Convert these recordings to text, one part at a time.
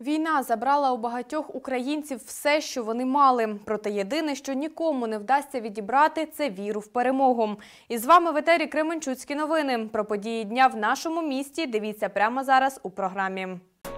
Війна забрала у багатьох українців все, що вони мали. Проте єдине, що нікому не вдасться відібрати – це віру в перемогу. І з вами в етері Кременчуцькі новини. Про події дня в нашому місті дивіться прямо зараз у програмі.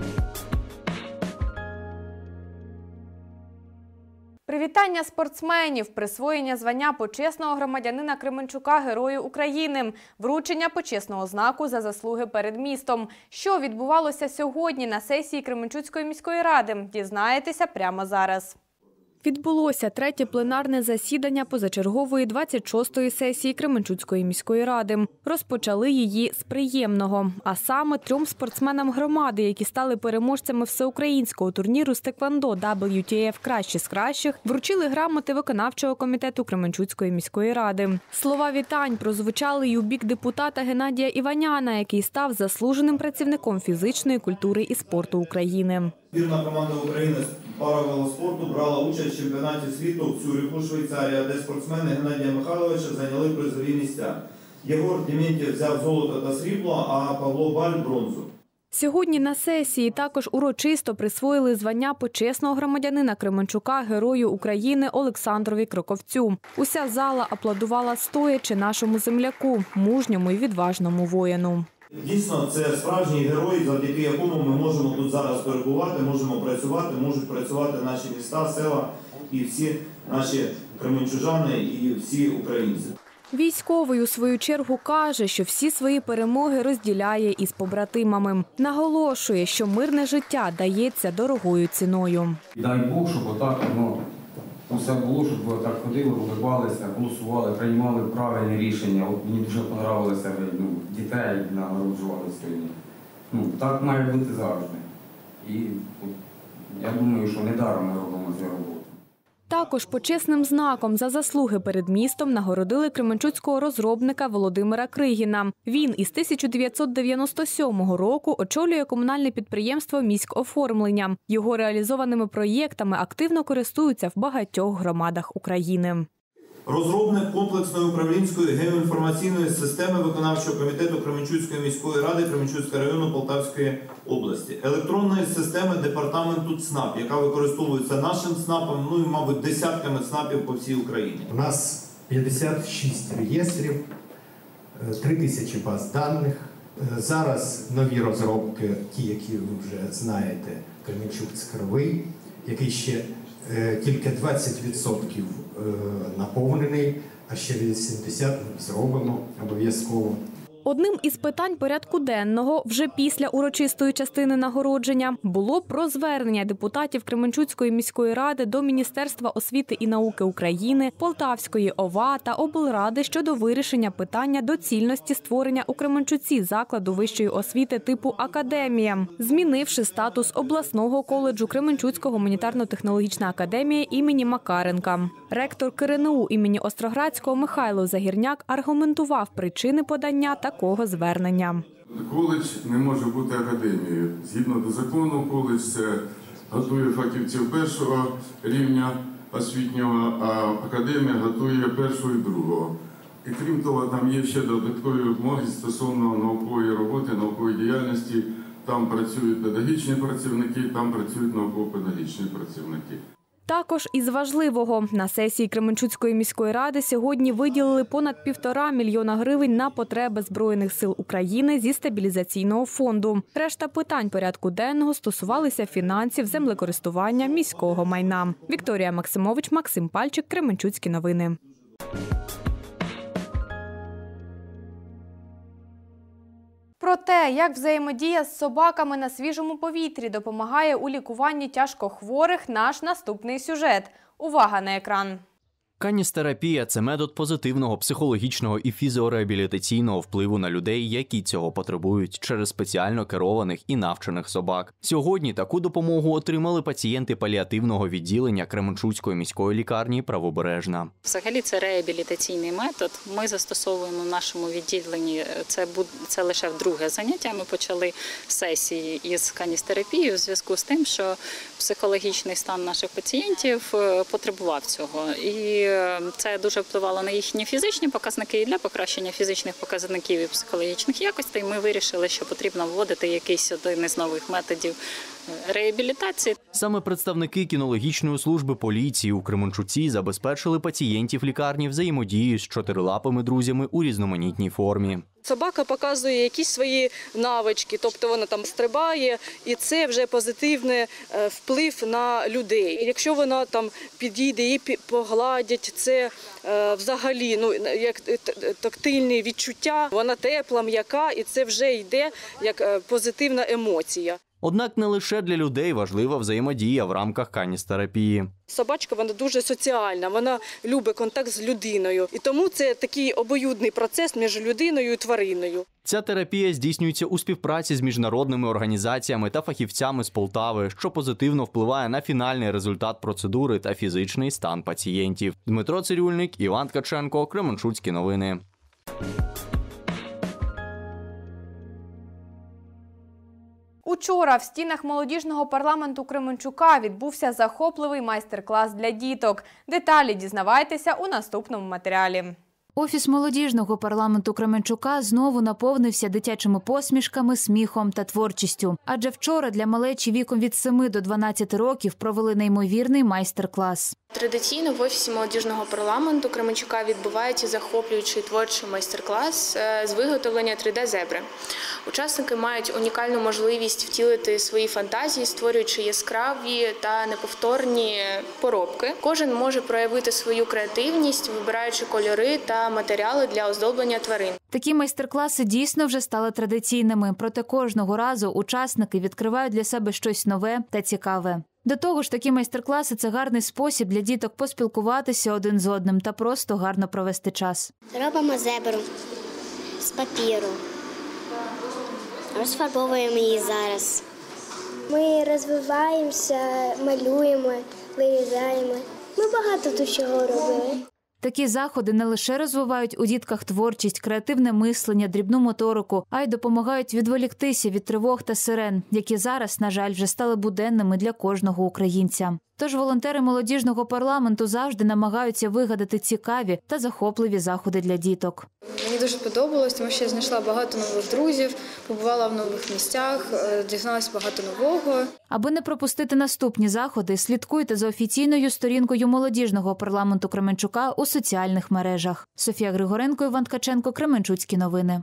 Привітання спортсменів, присвоєння звання почесного громадянина Кременчука Герою України, вручення почесного знаку за заслуги перед містом. Що відбувалося сьогодні на сесії Кременчуцької міської ради, дізнаєтеся прямо зараз. Відбулося третє пленарне засідання позачергової 26-ї сесії Кременчуцької міської ради. Розпочали її з приємного, а саме 3 спортсменам громади, які стали переможцями всеукраїнського турніру з теквондо WTF «Кращі з кращих», вручили грамоти виконавчого комітету Кременчуцької міської ради. Слова вітань прозвучали й у бік депутата Геннадія Іваняна, який став заслуженим працівником фізичної культури і спорту України. Збірна команда України з паравелоспорту брала участь в чемпіонаті світу в Цюриху, Швейцарія, де спортсмени Геннадія Михайловича зайняли призові місця. Єгор Дементьєв взяв золото та срібло, а Павло Баль – бронзу. Сьогодні на сесії також урочисто присвоїли звання почесного громадянина Кременчука Герою України Олександрові Кроковцю. Уся зала аплодувала стоячи нашому земляку, мужньому і відважному воїну. Дійсно, це справжній герой, завдяки якому ми можемо тут зараз перебувати, можемо працювати, можуть працювати наші міста, села і всі наші кременчужани і всі українці. Військовий у свою чергу каже, що всі свої перемоги розділяє із побратимами. Наголошує, що мирне життя дається дорогою ціною. Дай Бог, щоб отак усе було, щоб ви так ходили, вибивалися, голосували, приймали правильні рішення. От мені дуже подобалося, дітей народжували сьогодні. Так має бути завжди. І я думаю, що недаром ми робимо цю роботу. Також почесним знаком за заслуги перед містом нагородили кременчуцького розробника Володимира Кригіна. Він із 1997 року очолює комунальне підприємство «Міськоформлення». Його реалізованими проєктами активно користуються в багатьох громадах України. Розробник комплексної управлінської геоінформаційної системи виконавчого комітету Кременчуцької міської ради Кременчуцького району Полтавської області. Електронної системи департаменту ЦНАП, яка використовується нашим ЦНАПом, і, мабуть, десятками ЦНАПів по всій Україні. У нас 56 реєстрів, 3000 баз даних. Зараз нові розробки, ті, які ви вже знаєте, Кременчук-Цифровий, який ще тільки 20% наповнений, а ще 80% зробимо обов'язково. Одним із питань порядку денного вже після урочистої частини нагородження було про звернення депутатів Кременчуцької міської ради до Міністерства освіти і науки України, Полтавської ОВА та облради щодо вирішення питання доцільності створення у Кременчуці закладу вищої освіти типу «Академія», змінивши статус обласного коледжу Кременчуцька гуманітарно-технологічна академія імені Макаренка. Ректор КРНУ імені Остроградського Михайло Загірняк аргументував причини подання такого звернення. Коледж не може бути академією. Згідно до закону, коледж – це готує фахівців першого рівня освітнього, а академія готує першого і другого. І крім того, там є ще додаткові вимоги стосовно наукової роботи, наукової діяльності. Там працюють педагогічні працівники, там працюють науково-педагогічні працівники. Також із важливого. На сесії Кременчуцької міської ради сьогодні виділили понад 1,5 мільйона гривень на потреби Збройних сил України зі стабілізаційного фонду. Решта питань порядку денного стосувалися фінансів, землекористування, міського майна. Вікторія Максимович, Максим Пальчик, Кременчуцькі новини. Про те, як взаємодія з собаками на свіжому повітрі допомагає у лікуванні тяжкохворих, наш наступний сюжет. Увага на екран! Каністерапія – це метод позитивного психологічного і фізіореабілітаційного впливу на людей, які цього потребують, через спеціально керованих і навчених собак. Сьогодні таку допомогу отримали пацієнти паліативного відділення Кременчуцької міської лікарні «Правобережна». Взагалі це реабілітаційний метод. Ми застосовуємо в нашому відділенні, це лише вдруге заняття. Ми почали сесії із каністерапією у зв'язку з тим, що психологічний стан наших пацієнтів потребував цього. І це дуже впливало на їхні фізичні показники. І для покращення фізичних показників і психологічних якостей ми вирішили, що потрібно вводити якийсь один із нових методів реабілітації. Саме представники кінологічної служби поліції у Кременчуці забезпечили пацієнтів лікарні взаємодією з чотирилапими друзями у різноманітній формі. Собака показує якісь свої навички, тобто вона там стрибає, і це вже позитивний вплив на людей. Якщо вона там підійде, її погладять, це взагалі як тактильні відчуття, вона тепла, м'яка, і це вже йде як позитивна емоція. Однак не лише для людей важлива взаємодія в рамках каністерапії. Собачка, вона дуже соціальна, вона любить контакт з людиною. І тому це такий обоюдний процес між людиною і твариною. Ця терапія здійснюється у співпраці з міжнародними організаціями та фахівцями з Полтави, що позитивно впливає на фінальний результат процедури та фізичний стан пацієнтів. Дмитро Цирюльник, Іван Ткаченко, Кременчуцькі новини. Учора в стінах молодіжного парламенту Кременчука відбувся захопливий майстер-клас для діток. Деталі дізнавайтеся у наступному матеріалі. Офіс молодіжного парламенту Кременчука знову наповнився дитячими посмішками, сміхом та творчістю. Адже вчора для малечі віком від 7 до 12 років провели неймовірний майстер-клас. Традиційно в Офісі молодіжного парламенту Кременчука відбувається захоплюючий творчий майстер-клас з виготовлення 3D-зебри. Учасники мають унікальну можливість втілити свої фантазії, створюючи яскраві та неповторні поробки. Кожен може проявити свою креативність, вибираючи кольори та матеріали для оздоблення тварин. Такі майстер-класи дійсно вже стали традиційними, проте кожного разу учасники відкривають для себе щось нове та цікаве. До того ж, такі майстер-класи – це гарний спосіб для діток поспілкуватися один з одним та просто гарно провести час. Робимо зебру з папіру. Розфарбовуємо її зараз. Ми розвиваємося, малюємо, вирізаємо. Ми багато тут чого робили. Такі заходи не лише розвивають у дітках творчість, креативне мислення, дрібну моторику, а й допомагають відволіктися від тривог та сирен, які зараз, на жаль, вже стали буденними для кожного українця. Тож волонтери молодіжного парламенту завжди намагаються вигадати цікаві та захопливі заходи для діток. Мені дуже подобалось, тому що я знайшла багато нових друзів, побувала в нових місцях, дізналася багато нового. Аби не пропустити наступні заходи, слідкуйте за офіційною сторінкою молодіжного парламенту Кременчука у соціальних мережах. Софія Григоренко, Іван Ткаченко, Кременчуцькі новини.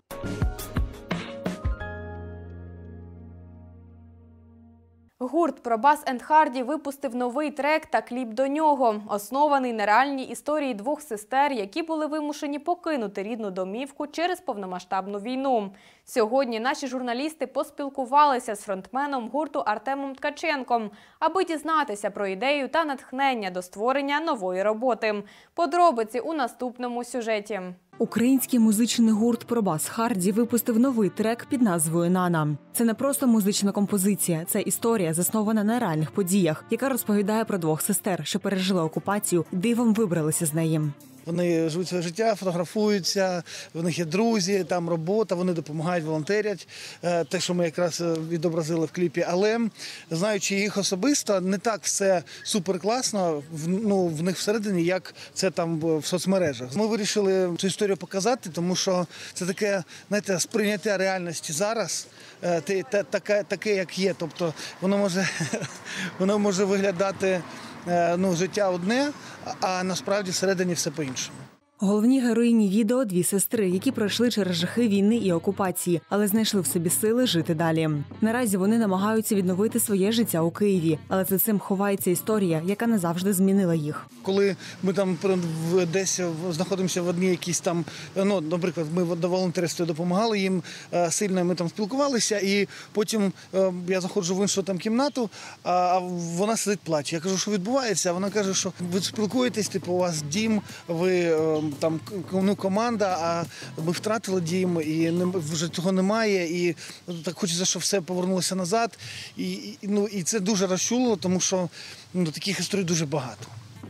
Гурт «Пробас енд Харді» випустив новий трек та кліп до нього, оснований на реальній історії двох сестер, які були вимушені покинути рідну домівку через повномасштабну війну. Сьогодні наші журналісти поспілкувалися з фронтменом гурту Артемом Ткаченком, аби дізнатися про ідею та натхнення до створення нової роботи. Подробиці у наступному сюжеті. Український музичний гурт «Пробас Харді» випустив новий трек під назвою «Нана». Це не просто музична композиція, це історія, заснована на реальних подіях, яка розповідає про двох сестер, що пережили окупацію, дивом вибралися з неї. Вони живуть своє життя, фотографуються, в них є друзі, там робота, вони допомагають, волонтерять, те, що ми якраз відобразили в кліпі. Але, знаючи їх особисто, не так все суперкласно в них всередині, як це там в соцмережах. Ми вирішили цю історію показати, тому що це таке, знаєте, сприйняття реальності зараз, таке, як є. Тобто воно може виглядати життя одне, а насправді всередині все по-іншому. Головні героїні відео – дві сестри, які пройшли через жахи війни і окупації, але знайшли в собі сили жити далі. Наразі вони намагаються відновити своє життя у Києві, але за цим ховається історія, яка не завжди змінила їх. Коли ми там десь знаходимося в одній якійсь там, наприклад, ми до волонтерства допомагали їм сильно, ми там спілкувалися, і потім я заходжу в іншу там кімнату, а вона сидить, плаче. Я кажу, що відбувається, а вона каже, що ви спілкуєтесь, типу, у вас дім, ви там команда, а ми втратили дім, і вже цього немає, і так хочеться, щоб все повернулося назад. І це дуже розчулило, тому що таких історій дуже багато.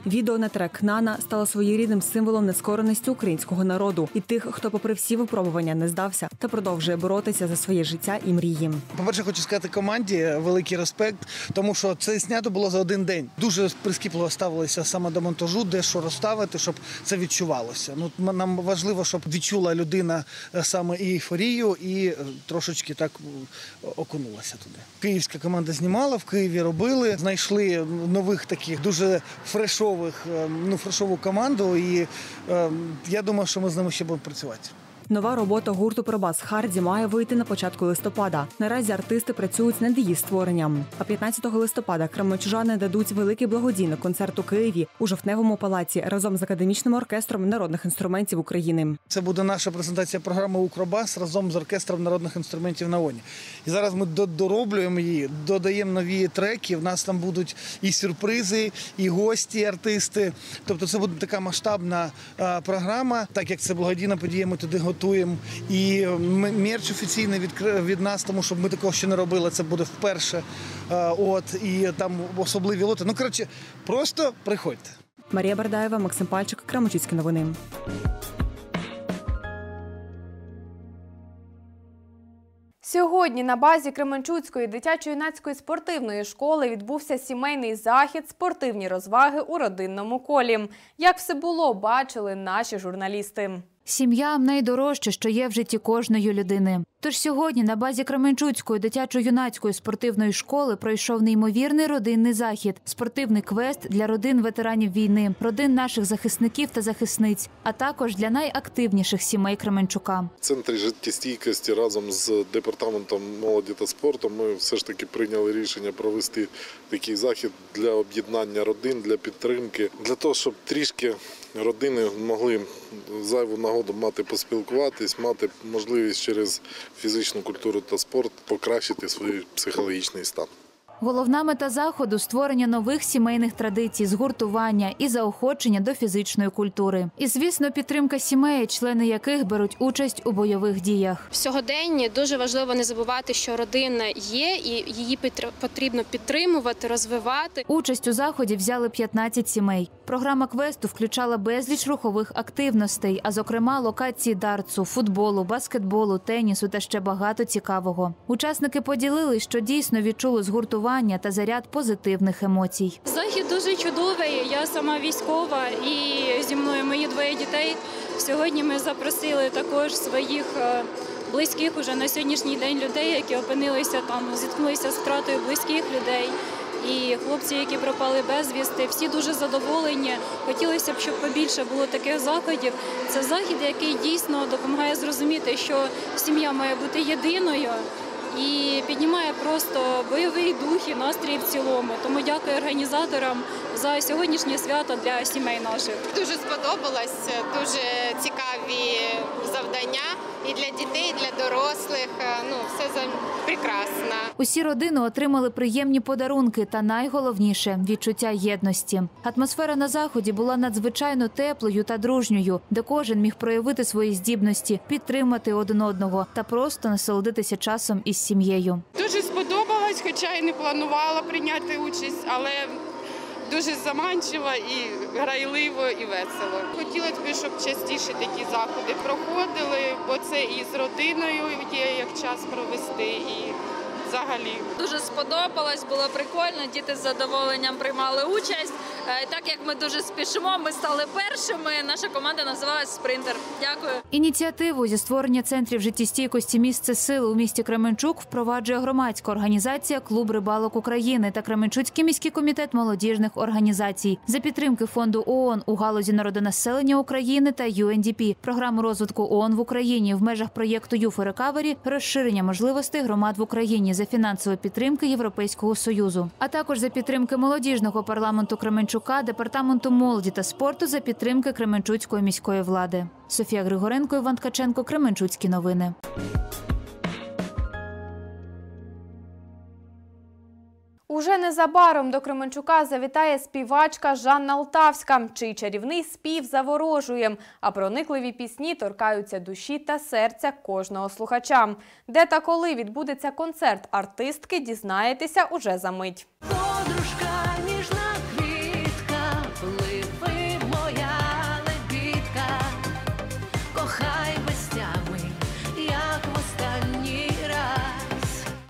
Відео на трек «Нана» стало своєрідним символом нескореності українського народу і тих, хто попри всі випробування не здався та продовжує боротися за своє життя і мрії. По-перше, хочу сказати команді великий респект, тому що це знято було за один день. Дуже прискіпливо ставилися саме до монтажу, де що розставити, щоб це відчувалося. Нам важливо, щоб відчула людина саме і ейфорію, і трошечки так окунулася туди. Київська команда знімала, в Києві робили, знайшли нових таких дуже фрешову команду, і я думаю, що ми з ними ще будемо працювати. Нова робота гурту «Пробас Харді» має вийти на початку листопада. Наразі артисти працюють над її створенням. А 15 листопада кременчужани дадуть великий благодійний концерт у Києві у Жовтневому палаці разом з Академічним оркестром народних інструментів України. Це буде наша презентація програми «Укробас» разом з оркестром народних інструментів на ООНі. І зараз ми дороблюємо її, додаємо нові треки. В нас там будуть і сюрпризи, і гості, і артисти. Тобто це буде така масштабна програма. Так як це благодійна подія, ми туди готуємо і мерч офіційний від нас, тому що ми такого ще не робили, це буде вперше. І там особливі лоти. Коротше, просто приходьте. Марія Бардаєва, Максим Пальчик, Кременчуцькі новини. Сьогодні на базі Кременчуцької дитячо-юнацької спортивної школи відбувся сімейний захід «Спортивні розваги у родинному колі». Як все було, бачили наші журналісти. Сім'я – найдорожче, що є в житті кожної людини. Тож сьогодні на базі Кременчуцької дитячо-юнацької спортивної школи пройшов неймовірний родинний захід – спортивний квест для родин ветеранів війни, родин наших захисників та захисниць, а також для найактивніших сімей Кременчука. В Центрі життєстійкості разом з Департаментом молоді та спорту ми все ж таки прийняли рішення провести такий захід для об'єднання родин, для підтримки, для того, щоб трішки родини могли зайву нагоду мати поспілкуватись, мати можливість через фізичну культуру та спорт покращити свій психологічний стан. Головна мета заходу – створення нових сімейних традицій, згуртування і заохочення до фізичної культури. І, звісно, підтримка сімей, члени яких беруть участь у бойових діях. В сьогоденні дуже важливо не забувати, що родина є і її потрібно підтримувати, розвивати. Участь у заході взяли 15 сімей. Програма квесту включала безліч рухових активностей, а зокрема локації дартсу, футболу, баскетболу, тенісу та ще багато цікавого. Учасники поділили, що дійсно відчули згуртування та заряд позитивних емоцій. Захід дуже чудовий, я сама військова і зі мною мої двоє дітей. Сьогодні ми запросили також своїх близьких уже на сьогоднішній день людей, які опинилися там, зіткнулися з втратою близьких людей. І хлопці, які пропали безвісти, всі дуже задоволені. Хотілося б, щоб побільше було таких заходів. Це захід, який дійсно допомагає зрозуміти, що сім'я має бути єдиною і піднімає просто бойовий дух і настрій в цілому. Тому дякую організаторам за сьогоднішнє свято для сімей наших. Дуже сподобалось, дуже цікаві завдання і для дітей, і для дорослих. Все прекрасно. Усі родини отримали приємні подарунки та найголовніше – відчуття єдності. Атмосфера на заході була надзвичайно теплою та дружньою, де кожен міг проявити свої здібності, підтримати один одного та просто насолодитися часом із сім'єю. Дуже сподобалось, хоча й не планувала прийняти участь, але дуже заманчиво і грайливо, і весело. Хотілося б, щоб частіше такі заходи проходили, бо це і з родиною є як час провести, і взагалі. Дуже сподобалось, було прикольно, діти з задоволенням приймали участь. Так як ми дуже спішимо, ми стали першими, наша команда називалась «Спринтер». Дякую. Ініціативу зі створення центрів життєстійкості «Місце сили» у місті Кременчук впроваджує громадська організація «Клуб рибалок України» та Кременчуцький міський комітет молодіжних організацій за підтримки фонду ООН у галузі народонаселення України та UNDP, програми розвитку ООН в Україні в межах проєкту Youth Recovery, розширення можливостей громад в Україні за фінансової підтримки Європейського Союзу, а також за підтримки молодіжного парламенту Кременчука, Департаменту молоді та спорту за підтримки Кременчуцької міської влади. Софія Григоренко, Іван Ткаченко, Кременчуцькі новини. Уже незабаром до Кременчука завітає співачка Жанна Алтавська, чий чарівний спів заворожує, а проникливі пісні торкаються душі та серця кожного слухача. Де та коли відбудеться концерт артистки, дізнаєтеся уже за мить. Подружка, ніжна квітка,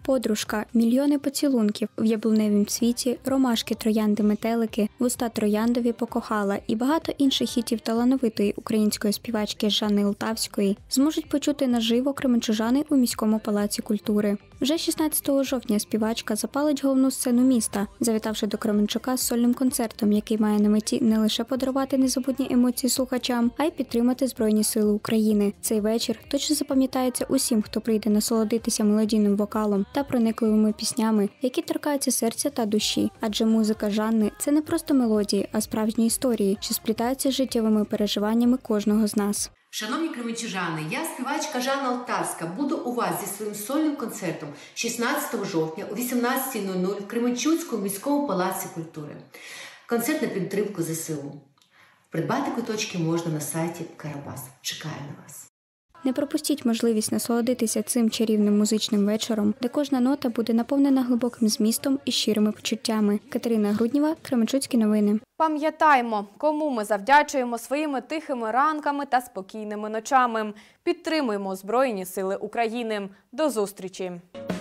Подружка, мільйони поцілунків, в яблуневім цвіті, ромашки, троянди, метелики, вуста трояндові покохала і багато інших хітів талановитої української співачки Жанни Лтавської зможуть почути наживо кременчужани у міському палаці культури. Вже 16 жовтня співачка запалить головну сцену міста, завітавши до Кременчука з сольним концертом, який має на меті не лише подарувати незабутні емоції слухачам, а й підтримати Збройні Сили України. Цей вечір точно запам'ятається усім, хто прийде насолодитися мелодійним вокалом та проникливими піснями, які торкаються серця та душі. Адже музика Жанни – це не просто мелодії, а справжні історії, що сплітаються з життєвими переживаннями кожного з нас. Шановні кременчужани, я співачка Жанна Лтавська буду у вас зі своїм сольним концертом 16 жовтня о 18:00 в Кременчуцькому міському палаці культури. Концерт на підтримку ЗСУ. Придбати квиточки можна на сайті Карабас. Чекаю на вас. Не пропустіть можливість насолодитися цим чарівним музичним вечором, де кожна нота буде наповнена глибоким змістом і щирими почуттями. Катерина Груднєва, Кременчуцькі новини. Пам'ятаймо, кому ми завдячуємо своїми тихими ранками та спокійними ночами. Підтримуємо Збройні Сили України. До зустрічі!